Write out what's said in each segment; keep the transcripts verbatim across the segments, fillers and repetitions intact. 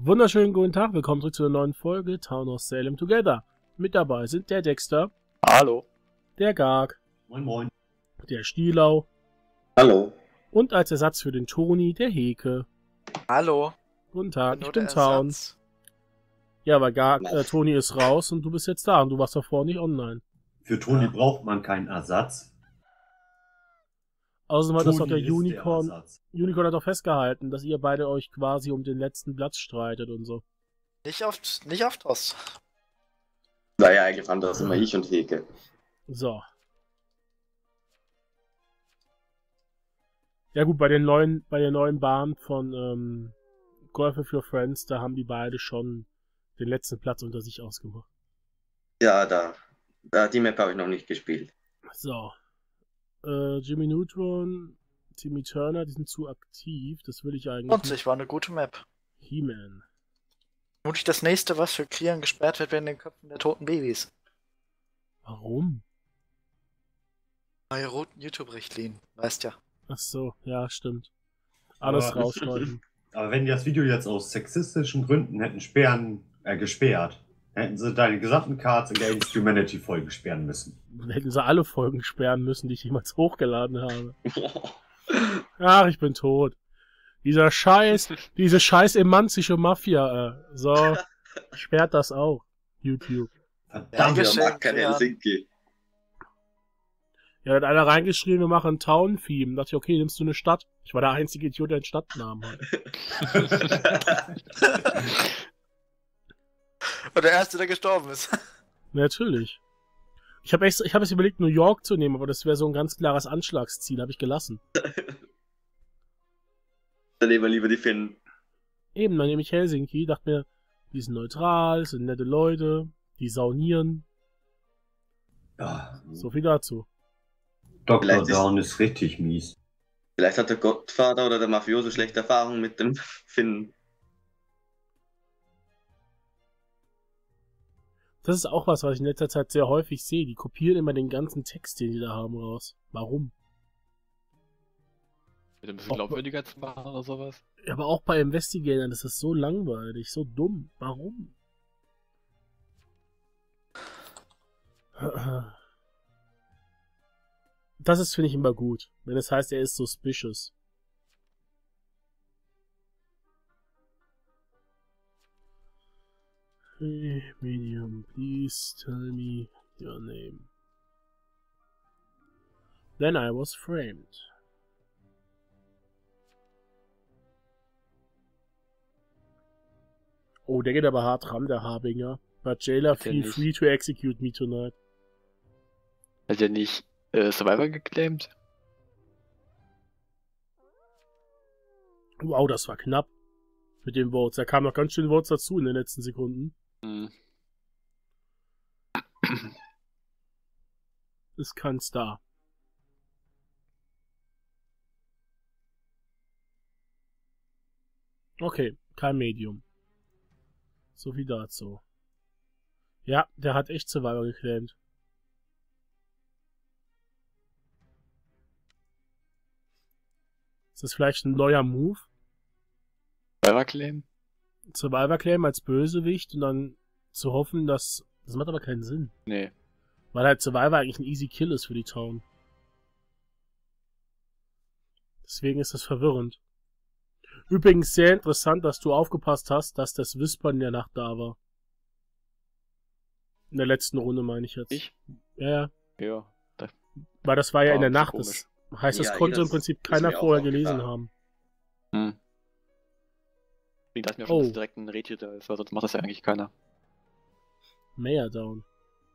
Wunderschönen guten Tag, willkommen zurück zu einer neuen Folge Town of Salem Together. Mit dabei sind der Dexter. Hallo. Der Garg. Moin moin. Der Stielau. Hallo. Und als Ersatz für den Toni, der Heke. Hallo. Guten Tag, Nur ich bin der Town. Ersatz. Ja, aber Garg, äh, Toni ist raus und du bist jetzt da und du warst davor nicht online. Für Toni braucht man keinen Ersatz. Außerdem hat das doch der Toni ist Unicorn. der Ersatz. Unicorn hat doch festgehalten, dass ihr beide euch quasi um den letzten Platz streitet und so. Nicht auf, nicht auf Toss. Naja, eigentlich waren das immer ich und Heke. So. Ja gut, bei den neuen, bei der neuen Bahn von ähm, Golf with Your Friends, da haben die beide schon den letzten Platz unter sich ausgemacht. Ja, da, da die Map habe ich noch nicht gespielt. So. Äh, Jimmy Neutron, Timmy Turner, die sind zu aktiv. Das will ich eigentlich Und nicht. sich war eine gute Map. He-Man. Vermutlich das nächste, was für Clearen gesperrt wird, werden den Köpfen der toten Babys. Warum? Neue roten YouTube-Richtlinien, weißt ja. Ach so, ja, stimmt. Alles Aber- rausschneiden. Aber wenn die das Video jetzt aus sexistischen Gründen hätten sperren, äh, gesperrt, hätten sie deine gesamten Cards in der Humanity-Folge sperren müssen. Dann hätten sie alle Folgen sperren müssen, die ich jemals hochgeladen habe. Ach, ich bin tot. Dieser Scheiß, diese scheiß emanzische Mafia, äh, so, sperrt das auch. YouTube. Verdammt. Ja, Der geschenkt, mag keine ja. Helsinki. Ja, da hat einer reingeschrieben, wir machen ein Town-Theme. Da dachte ich, okay, nimmst du eine Stadt? Ich war der einzige Idiot, der einen Stadtnamen hat. Und der Erste, der gestorben ist. Natürlich. Ich habe extra, ich habe es überlegt, New York zu nehmen, aber das wäre so ein ganz klares Anschlagsziel, habe ich gelassen. Dann nehmen wir lieber die Finnen. Eben, dann nehme ich Helsinki, dachte mir, die sind neutral, sind nette Leute, die saunieren. Ja, So viel dazu. Doktor Vielleicht ist- Down ist richtig mies. Vielleicht hat der Gottvater oder der Mafioso schlechte Erfahrungen mit dem Finnen. Das ist auch was, was ich in letzter Zeit sehr häufig sehe. Die kopieren immer den ganzen Text, den die da haben, raus. Warum? Ein bisschen glaubwürdiger zu machen oder sowas. Aber auch bei Investigatern ist das so langweilig, so dumm. Warum? Das ist, finde ich, immer gut, wenn es heißt, er ist suspicious. Hey, medium, please tell me your name. Then I was framed. Oh, der geht aber hart ran, der Harbinger. But Jailer, Geht ja feel nicht. free to execute me tonight. Hat ja nicht äh, Survivor geclaimed? Wow, das war knapp. Mit den Votes. Da kamen noch ganz schön Votes dazu in den letzten Sekunden. Hm. Ist kein Star. Okay, kein Medium. So viel dazu. Ja, der hat echt Survivor geclaimt. Ist das vielleicht ein neuer Move? Survivor claim? Survivor Claim als Bösewicht und dann zu hoffen, dass... Das macht aber keinen Sinn. Nee. Weil halt Survivor eigentlich ein easy Kill ist für die Town. Deswegen ist das verwirrend. Übrigens sehr interessant, dass du aufgepasst hast, dass das Whispern in der Nacht da war. In der letzten Runde meine ich jetzt. Ich? Ja, ja. Ja. Da, Weil das war ja Ah, in der so Nacht. komisch. Das heißt, das Ja, konnte das im Prinzip ist keiner mir auch vorher gelesen aufgefallen. haben. hm. Deswegen dachte ich mir schon, Oh. dass es direkt ein Rädchen da ist, weil sonst macht das ja eigentlich keiner. Mayor down.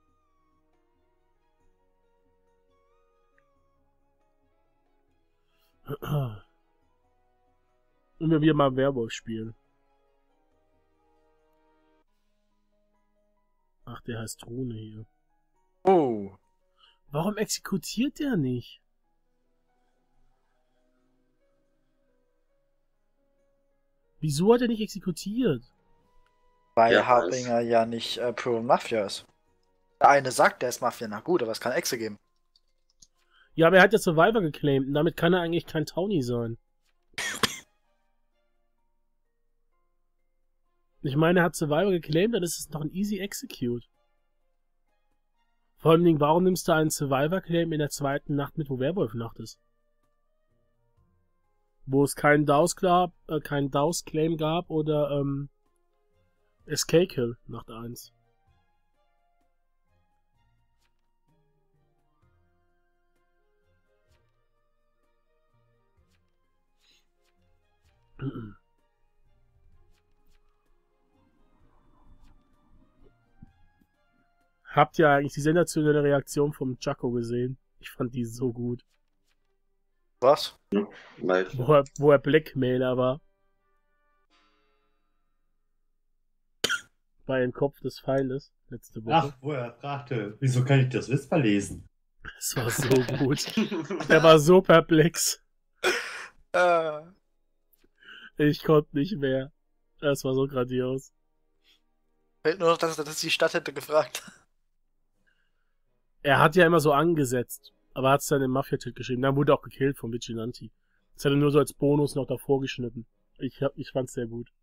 Und wir wieder mal Werwolf spielen. Ach, der heißt Rune hier. Oh. Warum exekutiert der nicht? Wieso hat er nicht exekutiert? Weil Ja, Harbinger ja nicht äh, Pro Mafia ist. Der eine sagt, der ist Mafia, na gut, aber es kann Exe geben. Ja, aber er hat ja Survivor geclaimt und damit kann er eigentlich kein Townie sein. Ich meine, er hat Survivor geclaimed, dann ist es doch ein easy Execute. Vor allem, Dingen, warum nimmst du einen Survivor-Claim in der zweiten Nacht mit, wo Werwolf-Nacht ist? Wo es keinen Daus-Claim äh, keinen Daus-Claim gab oder ähm, S K-Kill Nacht eins. Habt ihr eigentlich die sensationelle Reaktion vom Jaco gesehen? Ich fand die so gut. Was? Weil, Wo er, wo er Blackmailer war. Bei dem Kopf des Feindes. Letzte Woche. Ach, wo er fragte, wieso kann ich das Whisper lesen? Es war so gut. Er war so perplex. Äh, Ich konnte nicht mehr. Es war so grandios. fällt nur noch, dass, dass die Stadt hätte gefragt. Er hat ja immer so angesetzt, aber hat es dann im Mafia-Tilt geschrieben. Dann wurde er auch gekillt vom Vigilante. Das hat er nur so als Bonus noch davor geschnitten. Ich, hab, ich fand's sehr gut.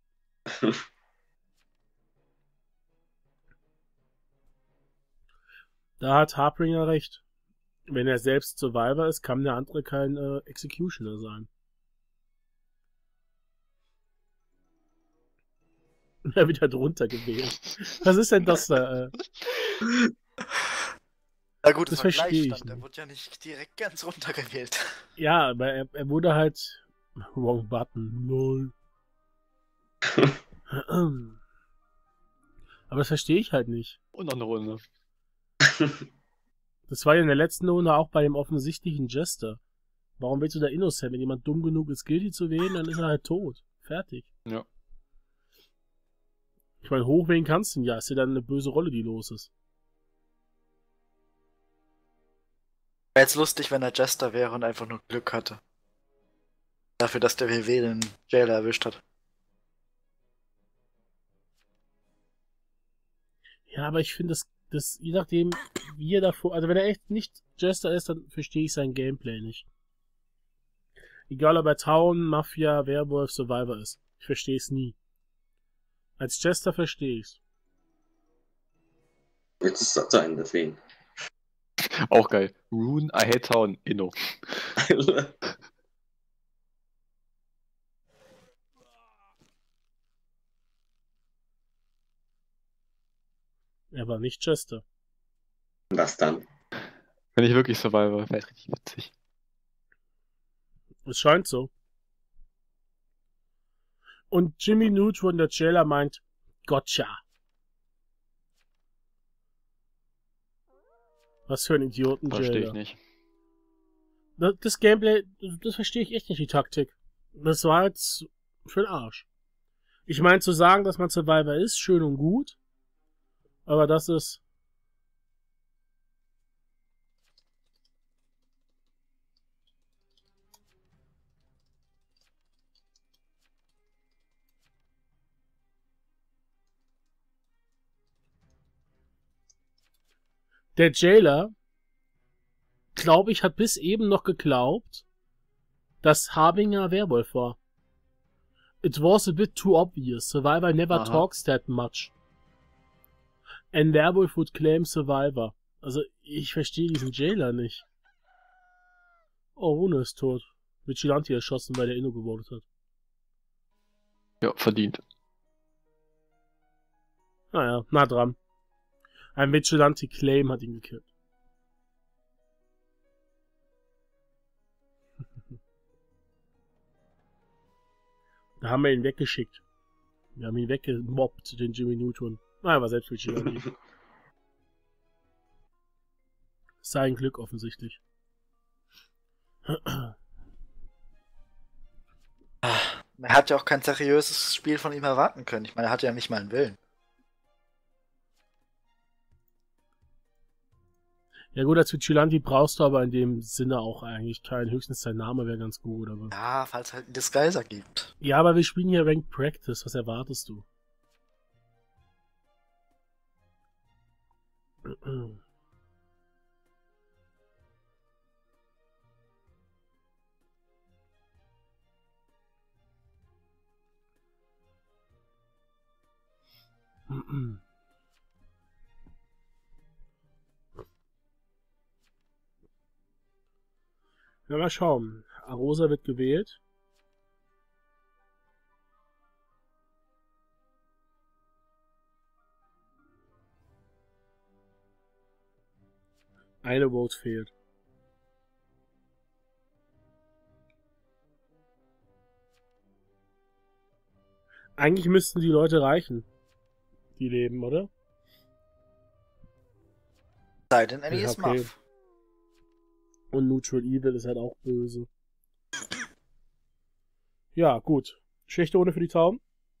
Da hat Harbringer recht. Wenn er selbst Survivor ist, kann der andere kein äh, Executioner sein. Er wird halt runtergewählt. Was ist denn das da? Äh? Na gut, Das das war verstehe ich Gleichstand. nicht. Der wurde ja nicht direkt ganz runtergewählt. Ja, aber er, er wurde halt... Wrong Button, lol. Aber das verstehe ich halt nicht. Und noch eine Runde. Das war ja in der letzten Runde auch bei dem offensichtlichen Jester. Warum willst du da Innocent? Wenn jemand dumm genug ist, Guilty zu wählen, dann ist er halt tot. Fertig. Ja. Ich meine, hochwählen kannst du ihn ja. Ist ja dann eine böse Rolle, die los ist. Wäre jetzt lustig, wenn er Jester wäre und einfach nur Glück hatte. Dafür, dass der W W den Jailer erwischt hat. Ja, aber ich finde, das, das, je nachdem, wie er davor, also wenn er echt nicht Jester ist, dann verstehe ich sein Gameplay nicht. Egal, ob er Town, Mafia, Werwolf, Survivor ist. Ich verstehe es nie. Als Jester verstehe ich's. jetzt ist das zu Ende für ihn. Auch geil. Rune, I hate town, Inno. Er war nicht Jester. Was dann? Wenn ich wirklich Survivor, wäre richtig witzig. Es scheint so. Und Jimmy Neutron, der Jailer, meint, Gotcha. Was für ein Idioten, Verstehe Jailer. ich nicht. Das, das Gameplay, das, das verstehe ich echt nicht, die Taktik. Das war jetzt für den Arsch. Ich meine, zu sagen, dass man Survivor ist, schön und gut. Aber das ist... Der Jailer, glaube ich, hat bis eben noch geglaubt, dass Harbinger Werwolf war. It was a bit too obvious. Survivor never Aha. talks that much. And Werewolf would claim Survivor. Also, ich verstehe diesen Jailer nicht. Oh, Rune ist tot. Vigilante erschossen, weil der Inno gewotet hat. Ja, verdient. Naja, nah dran. Ein Vigilante Claim hat ihn gekillt. Da haben wir ihn weggeschickt. Wir haben ihn weggemobbt, den Jimmy Neutron. Na, er war selbst Vigilante. Sein Glück offensichtlich. Er hat ja auch kein seriöses Spiel von ihm erwarten können. Ich meine, er hatte ja nicht mal einen Willen. Ja gut, als Vigilante brauchst du aber in dem Sinne auch eigentlich keinen. Höchstens sein Name wäre ganz gut, aber... Ja, falls es halt einen Disguiser gibt. Ja, aber wir spielen hier Ranked Practice. Was erwartest du? Ja, mal schauen. Arosa wird gewählt. Eine Vote fehlt. Eigentlich müssten die Leute reichen, die leben, oder? Sei denn, Ellie Ja, ist okay. Muff. Und Neutral Evil ist halt auch böse. Ja, gut. Schlechte Runde für die Tauben.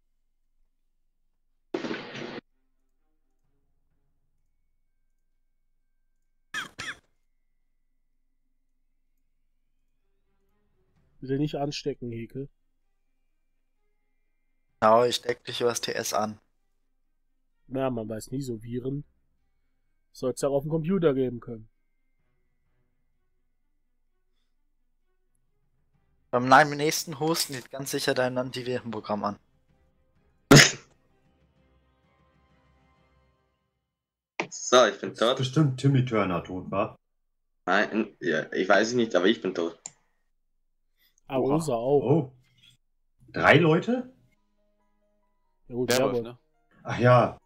Bitte nicht anstecken, Hekel. Genau, ich deck dich übers T S an. Na, man weiß nie, so Viren soll es ja auch auf dem Computer geben können. Beim nächsten Husten geht ganz sicher dein Antivirenprogramm an. So, ich bin Das ist tot. bestimmt Timmy Turner tot, war. Nein, ja, ich weiß es nicht, aber ich bin tot. Arosa auch. Oh. Drei Leute? Ja gut, Werwolf, Werwolf. ne? Ach ja.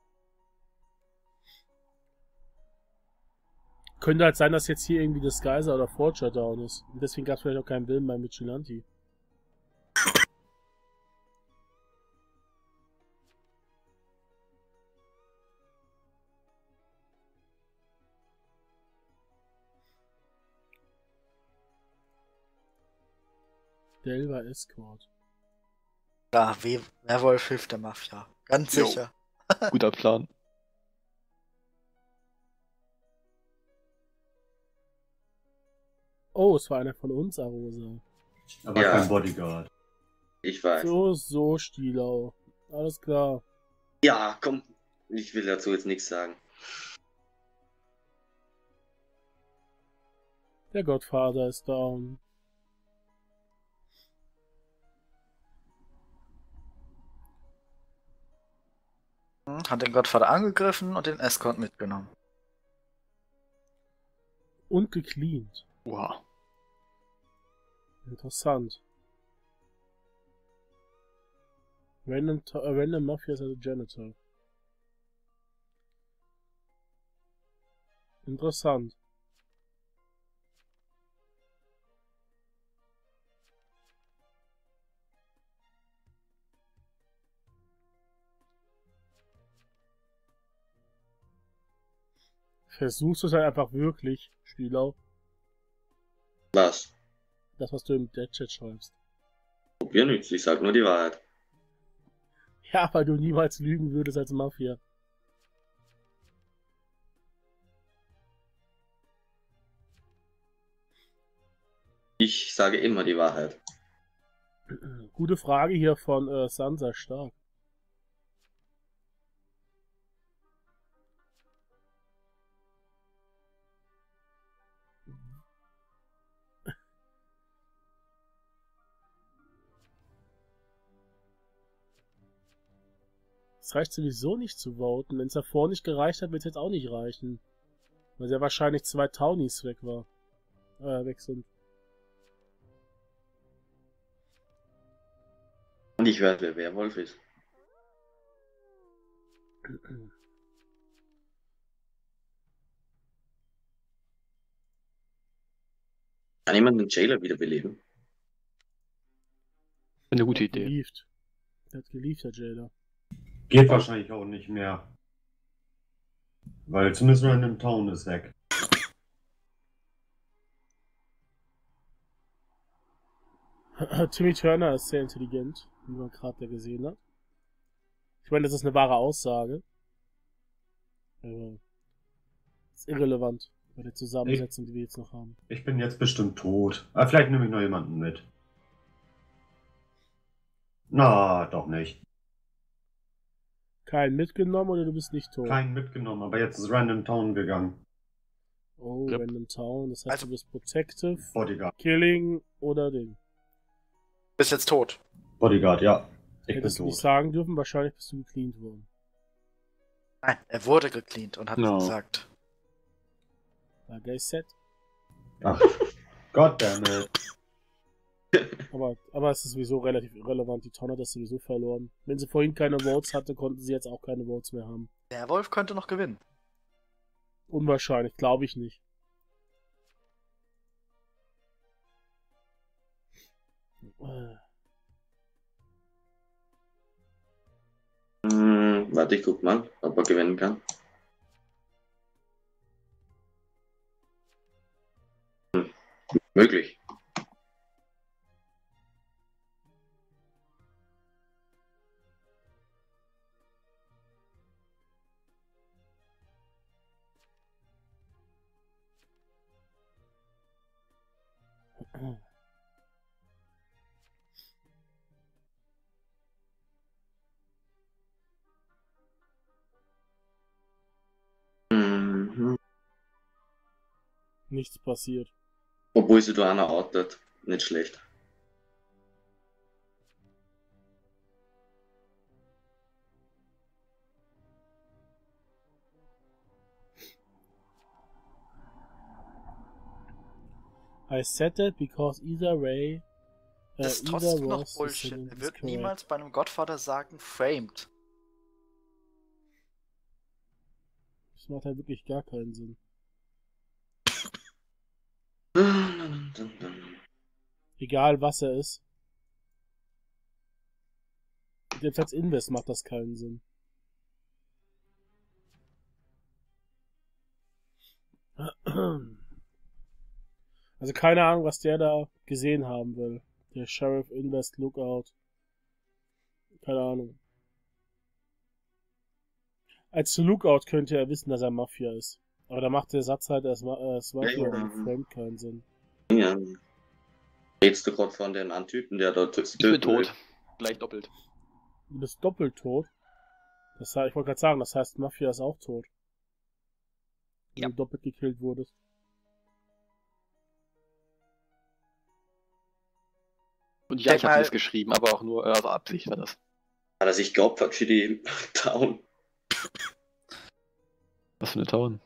Könnte halt sein, dass jetzt hier irgendwie das Geyser oder Forger down ist. Und deswegen gab es vielleicht auch keinen Willen bei Vigilante. Delver Escort. Ja, We Werwolf hilft der Mafia. Ganz Jo. sicher. Guter Plan. Oh, es war einer von uns, Arosa. Aber Ja. kein Bodyguard. Ich weiß. So, so, Stielau. Alles klar. Ja, komm. Ich will dazu jetzt nichts sagen. Der Gottvater ist down. Hm, Hat den Gottvater angegriffen und den Escort mitgenommen. Und gecleant. Wow. Interessant. Random, uh, random Mafia as a Janitor. Interessant. Versuchst du es halt einfach wirklich, Stielau, Was? das, was du im Dead-Chat schreibst. Probier nichts, ich sag nur die Wahrheit. Ja, weil du niemals lügen würdest als Mafia. Ich sage immer die Wahrheit. Gute Frage hier von äh, Sansa Stark. Es reicht sowieso nicht zu voten. Wenn es davor nicht gereicht hat, wird es jetzt auch nicht reichen. Weil sehr wahrscheinlich zwei Townies weg war. Äh, weg sind. Und ich weiß, wer Werwolf ist. Kann jemand den Jailer wiederbeleben? Eine gute Idee. Gelieft. Der hat gelieft, der Jailer. Geht wahrscheinlich auch nicht mehr. Weil zumindest Random Town ist weg. Timmy Turner ist sehr intelligent, wie man gerade gesehen hat. Ich meine, das ist eine wahre Aussage. Aber ist irrelevant bei der Zusammensetzung, die wir jetzt noch haben. Ich bin jetzt bestimmt tot. Aber vielleicht nehme ich noch jemanden mit. Na, doch nicht. Keinen mitgenommen oder du bist nicht tot? Keinen mitgenommen, aber jetzt ist Random Town gegangen. Oh, Yep. Random Town. Das heißt, Also- du bist Protective, Bodyguard. Killing oder Ding. Bist jetzt tot. Bodyguard, ja. Ich Hättest du bin nicht tot. sagen dürfen, wahrscheinlich bist du gecleant worden. Nein, er wurde gecleant und hat No. gesagt. Like I said. Ach, goddammit. Aber, aber es ist sowieso relativ irrelevant. Die Tonne hat das sowieso verloren. Wenn sie vorhin keine Votes hatte, konnten sie jetzt auch keine Votes mehr haben. Der Wolf könnte noch gewinnen. Unwahrscheinlich, glaube ich nicht. Hm, warte, ich guck mal, ob er gewinnen kann. Hm, möglich. Mhm. Nichts passiert. Obwohl sie da einer outet. Nicht schlecht. I said that because either way. Uh, Das ist either trotzdem noch was the Bullshit. sentence Er wird correct. niemals bei einem Godfather sagen, framed. Das macht halt wirklich gar keinen Sinn. Egal was er ist. Selbst als Invest macht das keinen Sinn. Also keine Ahnung, was der da gesehen haben will. Der Sheriff Invest Lookout. Keine Ahnung. Als Lookout könnte er wissen, dass er Mafia ist. Aber da macht der Satz halt, er ist Ma- äh, ist Mafia Ja, oder ja. Framed keinen Sinn. Ja. Redst du gerade von dem einen Typen, der dort Ich bin tot. Gleich doppelt. Du bist doppelt tot. Das heißt, ich wollte gerade sagen, das heißt, Mafia ist auch tot. Wenn Ja. du doppelt gekillt wurdest. Und ja, Denk ich habe mal- das geschrieben, aber auch nur, äh, also Absicht war das. Hat er sich geopfert für die Town? Was für eine Town.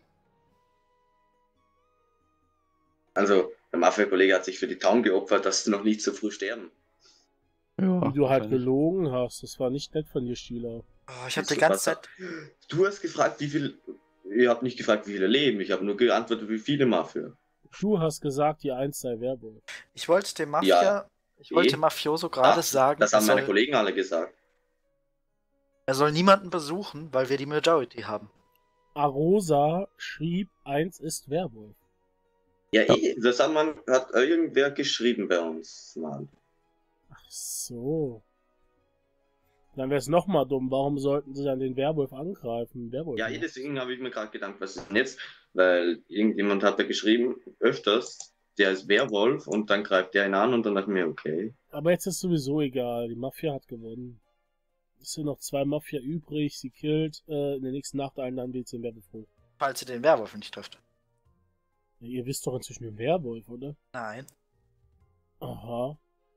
Also, der Mafia-Kollege hat sich für die Town geopfert, dass sie noch nicht so früh sterben. Ja, Wie du halt wahrscheinlich. gelogen hast. Das war nicht nett von dir, Stieler. Oh, ich habe Wieso, die ganze was- Zeit. Du hast gefragt, wie viel. Ich habe nicht gefragt, wie viele leben. Ich habe nur geantwortet, wie viele Mafia. Du hast gesagt, die Eins sei Werwolf. Ich wollte dem Mafia. Ja. Ich wollte Eh. Mafioso gerade Ach, sagen, Das er haben meine soll, Kollegen alle gesagt. er soll niemanden besuchen, weil wir die Majority haben. Arosa schrieb, Eins ist Werwolf. Ja, eh, das hat, man, hat irgendwer geschrieben bei uns. Mann. Ach so. Dann wäre es nochmal dumm. Warum sollten sie dann den Werwolf angreifen? Werwolf Ja, eh, macht's. deswegen habe ich mir gerade gedacht, was ist denn jetzt? Weil irgendjemand hat da geschrieben, öfters, der ist Werwolf und dann greift der ihn an und dann dachte ich mir, okay. Aber jetzt ist sowieso egal. Die Mafia hat gewonnen. Es sind noch zwei Mafia übrig. Sie killt. Äh, in der nächsten Nacht einen, dann wird sie den Werwolf hoch. Falls ihr den Werwolf nicht trifft. Ja, ihr wisst doch inzwischen den Werwolf, oder? Nein. Aha.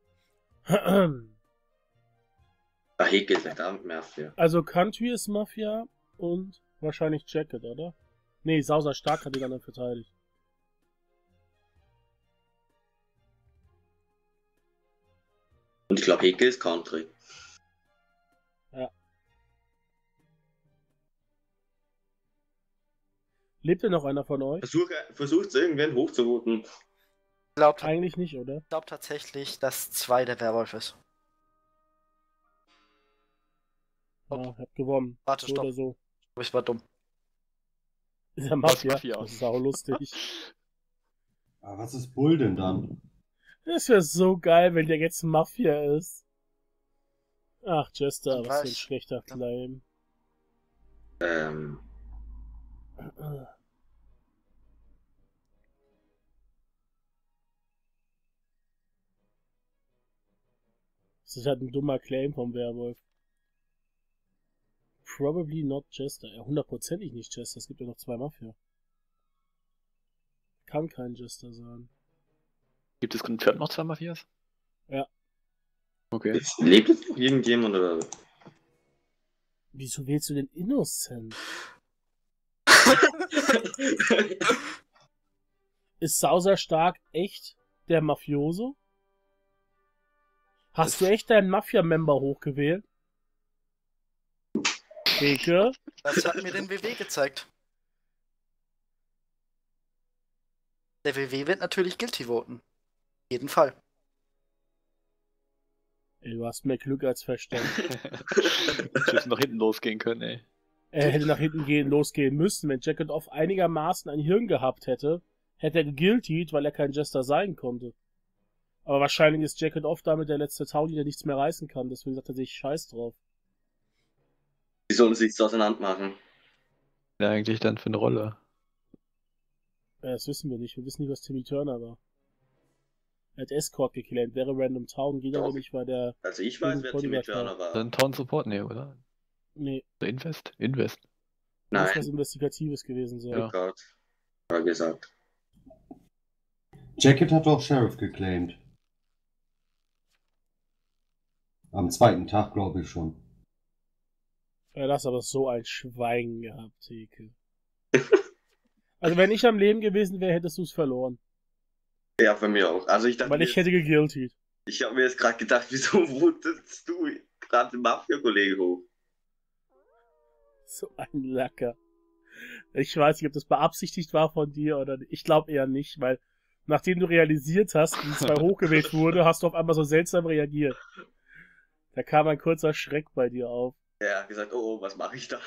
Ach, Hecke ist verdammt Mafia. Also Country ist Mafia und wahrscheinlich Jacket, oder? Nee, Sauser Stark hat die anderen verteidigt. Und ich glaube, Hecke ist Country. Lebt denn noch einer von euch? Versuch, versucht irgendwen hochzuroten. Ich glaube Eigentlich nicht, oder? glaub tatsächlich, dass zwei der Werwolf ist. Ja, ich hab gewonnen. Warte, so stopp. oder so. Aber ich war dumm. Ist ja Mafia. Mafia. Das ist auch lustig. Aber was ist Bull denn dann? Das wäre so geil, wenn der jetzt Mafia ist. Ach, Jester, Dann was für ein gleich. schlechter Claim. Ähm, Das ist halt ein dummer Claim vom Werwolf. Probably not Jester. Ja, hundertprozentig nicht Jester. Es gibt ja noch zwei Mafia. Kann kein Jester sein. Gibt es confirmed noch zwei Mafias? Ja. Okay. lebt jetzt noch irgendjemand oder? Wieso wählst du denn Innocent? Ist Sauser Stark echt der Mafioso? Hast Das- du echt deinen Mafia-Member hochgewählt? Eke? Das hat mir den W W gezeigt. Der W W wird natürlich guilty voten. Jeden Fall. Ey, du hast mehr Glück als Verstand. Das hätte nach hinten losgehen können, ey. Er hätte nach hinten gehen, losgehen müssen. Wenn Jacket Off einigermaßen ein Hirn gehabt hätte, hätte er gegiltied, weil er kein Jester sein konnte. Aber wahrscheinlich ist Jacket Off damit der letzte Tauli, der nichts mehr reißen kann. Deswegen sagt er sich scheiß drauf. Die sollen sich's auseinander machen. Ja, eigentlich dann für eine Rolle. Ja, das wissen wir nicht. Wir wissen nicht, was Timmy Turner war. Er hat Escort geclaimt, wäre Random Town, geht aber Doch. nicht, weil der... Also ich weiß, wer Timmy Bodyguard Turner war. Dann Town Support, nee, oder? Nee, Oder Invest? Invest. das ist was Nein, Investigatives gewesen sein. Ja. oh Gott. War gesagt. Jacket hat auch Sheriff geclaimed. Am zweiten Tag, glaube ich schon. Ja, das ist aber so ein Schwein gehabt, Theke. Also wenn ich am Leben gewesen wäre, hättest du es verloren. Ja, von mir auch. Also ich dachte, Weil mir ich hätte gegiltied. Ich habe mir jetzt gerade gedacht, wieso wutest du gerade den Mafia-Kollege hoch? So ein Lacker. Ich weiß nicht, ob das beabsichtigt war von dir oder nicht. Ich glaube eher nicht, weil nachdem du realisiert hast, wie zwei hochgewählt wurde, hast du auf einmal so seltsam reagiert. Da kam ein kurzer Schreck bei dir auf. Er hat gesagt, oh, oh, was mache ich da?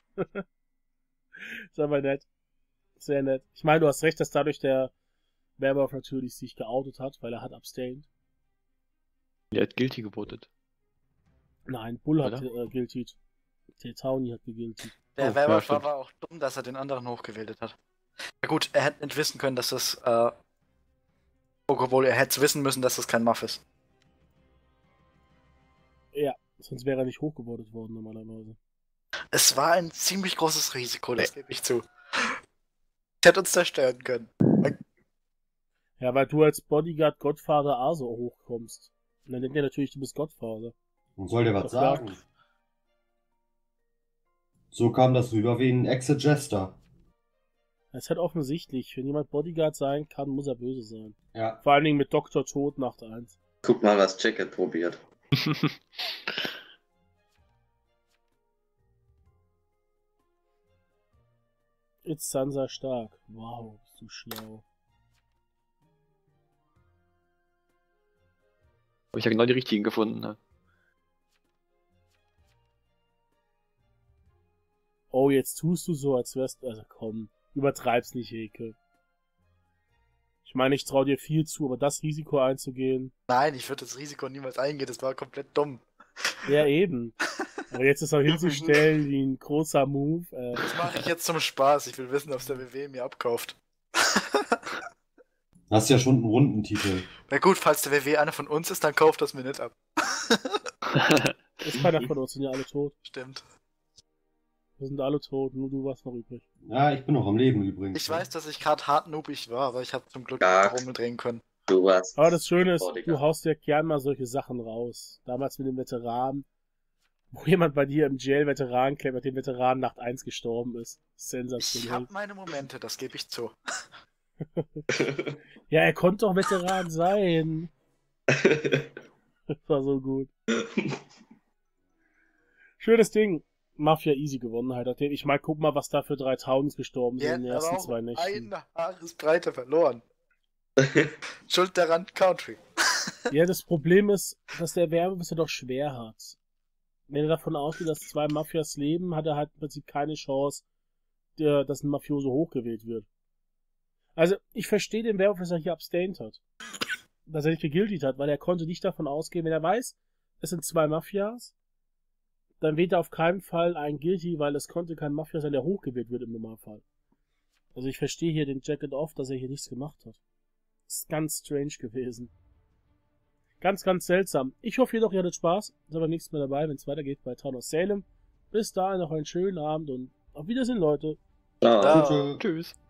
Ist aber nett. Sehr nett. Ich meine, du hast recht, dass dadurch der Werwolf natürlich sich geoutet hat, weil er hat abstained. Der hat Guilty gebotet. Nein, Bull hat Oder? äh, guiltied. Der Townie hat gegiltied. Der Oh, Werwolf ja, war stimmt. aber auch dumm, dass er den anderen hochgewählt hat. Ja gut, er hätte nicht wissen können, dass das, äh... Obwohl, er hätte wissen müssen, dass das kein Muff ist. Ja, sonst wäre er nicht hochgevotet worden normalerweise. Es war ein ziemlich großes Risiko, das gebe ich zu. Es hätte uns zerstören können. Ja, weil du als Bodyguard Godfather A so hochkommst. Und dann denkt er natürlich, du bist Godfather. Und soll dir was Doch, klar. sagen? So kam das rüber wie ein Exegester. Es ist halt offensichtlich, wenn jemand Bodyguard sein kann, muss er böse sein. Ja. Vor allen Dingen mit Doktor Tod Nacht eins. Guck mal, was Jacket probiert. It's Sansa stark. Wow, bist du schlau. Aber ich habe genau die richtigen gefunden. Ne? Oh, jetzt tust du so, als wärst du... Also komm, übertreib's nicht, Eke. Ich meine, ich trau dir viel zu, aber das Risiko einzugehen... Nein, ich würde das Risiko niemals eingehen, das war komplett dumm. Ja, eben. Aber jetzt ist auch hinzustellen wie ein großer Move. Äh, Das mache ich jetzt zum Spaß, ich will wissen, ob es der W W mir abkauft. Hast ja schon einen Rundentitel. Na gut, falls der W W einer von uns ist, dann kauft das mir nicht ab. ist keiner von uns, sind ja alle tot. Stimmt. Wir sind alle tot, nur du warst noch übrig. Ja, ich bin noch am Leben übrigens. Ich weiß, dass ich gerade hart noobig war, aber ich habe zum Glück Ja. Trommel drehen können. Du warst. Aber das Schöne ist, Bodyguard. du haust ja gern mal solche Sachen raus. Damals mit dem Veteran, wo jemand bei dir im Jail Veteran claimt, mit dem Veteran Nacht eins gestorben ist. Ich Sensationell. habe meine Momente, das gebe ich zu. Ja, er konnte doch Veteran sein. Das war so gut. Schönes Ding. Mafia easy gewonnen halt. Nachdem ich mal guck mal, was da für drei Towns gestorben sind in den aber ersten auch zwei Nächten. ein Haaresbreite verloren. Schuld daran Country. Ja, das Problem ist, dass der Werwolf es ja doch schwer hat. Wenn er davon ausgeht, dass zwei Mafias leben, hat er halt im Prinzip keine Chance, der, dass ein Mafioso hochgewählt wird. Also, ich verstehe den Werwolf, dass er hier abstained hat. Dass er nicht gegiltet hat, weil er konnte nicht davon ausgehen, wenn er weiß, es sind zwei Mafias, dann wählt er auf keinen Fall einen Guilty, weil es konnte kein Mafia sein, der hochgewählt wird im Normalfall. Also ich verstehe hier den Jacket Off, dass er hier nichts gemacht hat. Das ist ganz strange gewesen. Ganz, ganz seltsam. Ich hoffe jedoch, ihr hattet Spaß. Seid beim nächsten Mal dabei, wenn es weitergeht bei Town of Salem. Bis dahin noch einen schönen Abend und auf Wiedersehen, Leute. Ciao. Ja. Tschüss. Tschüss.